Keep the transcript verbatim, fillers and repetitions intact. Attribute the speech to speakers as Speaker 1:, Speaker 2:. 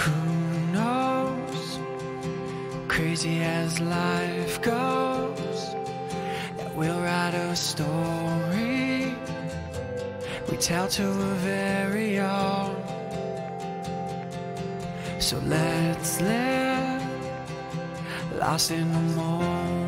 Speaker 1: Who knows, crazy as life goes, that we'll write a story we tell to a very own. So let's live, lost in the moment.